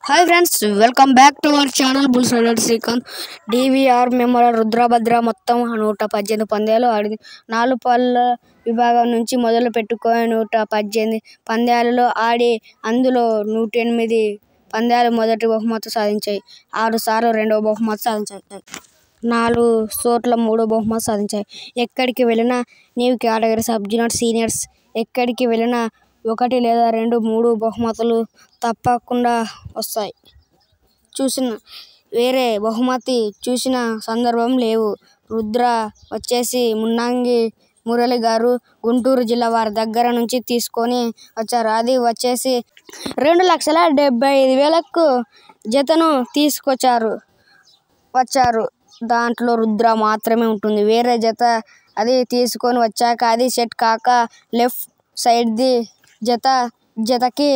Hi friends, welcome back to our channel Bulls Riders Srikanth. DVR memorial Rudrabhadra మొత్తం 118 పందాలు ఆడింది. 4 పళ్ళ విభాగం నుంచి మొదలు పెట్టుకొని 118 పందాలలో ఆడి అందులో 108 పందాలు మొదటి బహుమతి సాధించాయి. 6 సార్లు రెండవ బహుమతి సాధించాయి. 4 చోట్ల మూడో బహుమతి సాధించాయి. ఎక్కడికి వెళ్ళినా new category sub junior seniors ఎక్కడికి వెళ్ళినా 1 లేదా 2, 3 బహుమతులు తప్పకుండా వస్తాయి. వేరే బహుమతి చూసిన సందర్భం లేవు. రుద్ర వచ్చేసి మున్నంగి మురళి గారు గుంటూరు జిల్లా వారి దగ్గర నుంచి తీసుకొని వచ్చారు. అది వచ్చేసి 2,75,000కు జతను వచ్చారు. దాంట్లో రుద్ర మాత్రమే ఉంటుంది. వేరే జత అది తీసుకొని వచ్చాక అది సెట్ కాక లెఫ్ట్ సైడ్ది జతకి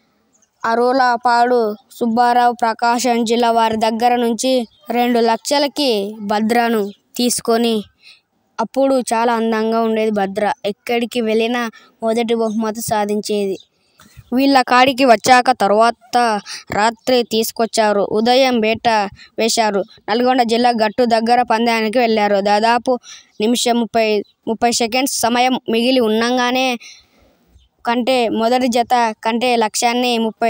అరోలపాడు సుబ్బారావు ప్రకాశం జిల్లా వారి దగ్గర నుంచి 2 లక్షలకి భద్రను తీసుకొని అప్పుడు చాలా అందంగా ఉండేది. భద్ర ఎక్కడికి వెళ్ళినా మొదటి బహుమతి సాధించేది. వీళ్ళ కాడికి వచ్చాక తర్వాత రాత్రి తీసుకొచ్చారు. ఉదయం బేట వేశారు. నల్గొండ జిల్లా గట్టు దగ్గర పందానికి వెళ్ళారు. దాదాపు నిమిషం 30 సెకండ్స్ సమయం మిగిలి ఉండగానే కంటే మొదటి జత కంటే లక్ష్యాన్ని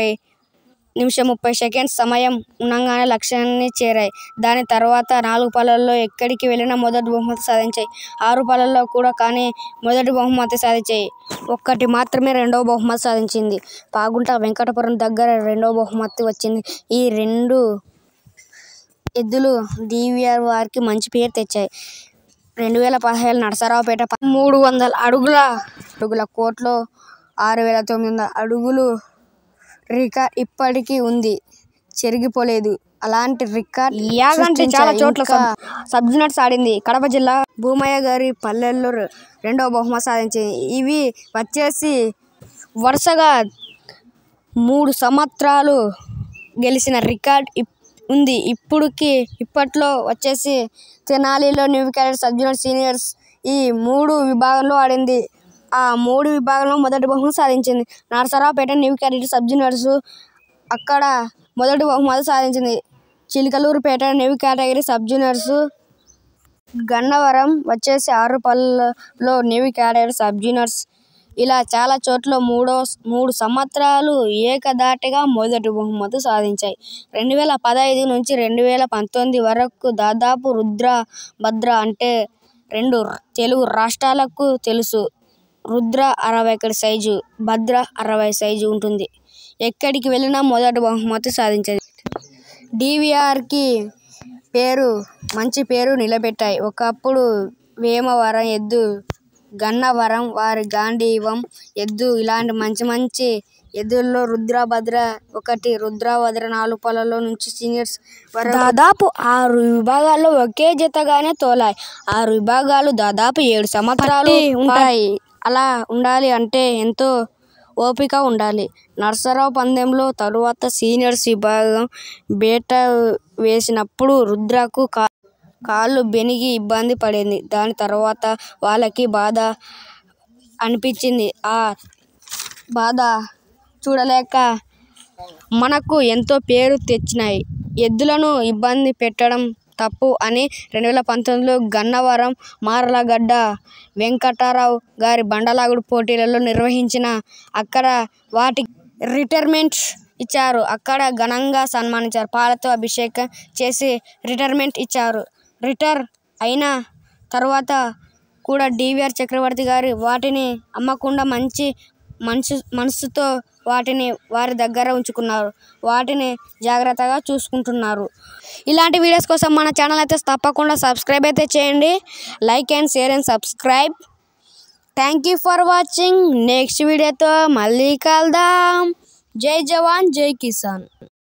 30 సెకండ్స్ సమయం ఉండగానే లక్ష్యాన్ని చేరాయి. దాని తర్వాత 4 పళ్ళల్లో ఎక్కడికి వెళ్ళినా మొదటి బహుమతి సాధించాయి. 6 పళ్ళల్లో కూడా కానీ మొదటి బహుమతి సాధించాయి. 1 మాత్రమే రెండవ బహుమతి సాధించింది. పాగుంట వెంకటపురం దగ్గర రెండవ బహుమతి వచ్చింది. ఈ 2 ఎద్దులు DVR వారికి మంచి పేరు తెచ్చాయి. 2017 నరసరావుపేట 300 అడుగుల కోర్టులో 6,900 అడుగులు రికార్డ్ ఇప్పటికీ ఉంది, చెరిగిపోలేదు. అలాంటి రికార్డ్ చాలా చోట్ల సబ్ జూనియర్స్ ఆడింది. కడప జిల్లా భూమయ్య గారి పల్లెల్లో రెండవ బహుమతి సాధించింది. ఇవి వచ్చేసి వరుసగా 3 సంవత్సరాలు గెలిచిన రికార్డ్ ఉంది. ఇప్పట్లో వచ్చేసి తెనాలిలో new category sub junior seniors ఈ 3 విభాగాల్లో ఆడింది. ఆ 3 విభాగంలో మొదటి బహుమతి సాధించింది. Narasaraopet new category sub juniors అక్కడ మొదటి బహుమతి సాధించింది. Chilakaluripet new category sub juniors, Gannavaram వచ్చేసి 6 పళ్ళలో న్యూ కేటగిరీ సబ్ జూనియర్స్ ఇలా చాలా చోట్ల 3 సంవత్సరాలు ఏకధాటిగా మొదటి బహుమతి సాధించాయి. 2015 నుంచి 2019 వరకు దాదాపు రుద్ర భద్ర అంటే 2 తెలుగు రాష్ట్రాలకు తెలుసు. రుద్ర 61 సైజు, భద్ర 60 సైజు ఉంటుంది. ఎక్కడికి వెళ్ళినా మొదటి బహుమతి సాధించేది. DVRకి మంచి పేరు నిలబెట్టాయి. ఒకప్పుడు వేమవరం ఎద్దు, గన్నవరం వారి గాంధీవం ఎద్దు ఇలాంటి మంచి ఎద్దుల్లో రుద్రభద్ర ఒకటి. రుద్రభద్ర 4 పళ్ళలో నుంచి సీనియర్స్ వరకు దాదాపు 6 విభాగాల్లో ఒకే జతగానే తోలాయి. 6 విభాగాలు దాదాపు 7 సంవత్సరాలు ఉంటాయి. అలా ఉండాలి అంటే ఎంతో ఓపిక ఉండాలి. నరసరావు పందెంలో తరువాత సీనియర్స్ విభాగం బేట వేసినప్పుడు రుద్రకు కాళ్ళు బెనిగి ఇబ్బంది పడింది. దాని తర్వాత వాళ్ళకి బాధ అనిపించింది. ఆ బాధ చూడలేక మనకు ఎంతో పేరు తెచ్చినాయి ఎద్దులను ఇబ్బంది పెట్టడం తప్పు అని 2019లో గన్నవరం మార్లగడ్డ వెంకటరావు గారి బండలాగుడు పోటీలలో నిర్వహించిన అక్కడ వాటికి రిటైర్మెంట్ ఇచ్చారు. అక్కడ ఘనంగా సన్మానించారు. పాలతో అభిషేకం చేసి రిటైర్మెంట్ ఇచ్చారు. రిటైర్ అయిన తర్వాత కూడా DVR చక్రవర్తి గారు వాటిని అమ్మకుండా మంచి మనసుతో వాటిని వారి దగ్గర ఉంచుకున్నారు. వాటిని జాగ్రత్తగా చూసుకుంటున్నారు. ఇలాంటి వీడియోస్ కోసం మన ఛానల్ అయితే తప్పకుండా సబ్స్క్రైబ్ అయితే చేయండి. Like and share and subscribe. Thank you for watching. Next వీడియోతో మళ్ళీ కలుద్దాం. జై జవాన్ జై కిసాన్.